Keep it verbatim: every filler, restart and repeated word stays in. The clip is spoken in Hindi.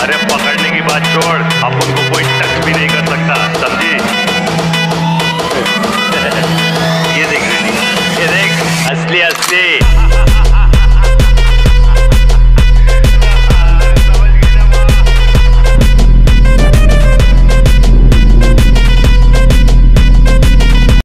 अरे पकड़ने की बात छोड़, अपन को कोई टच भी नहीं कर सकता।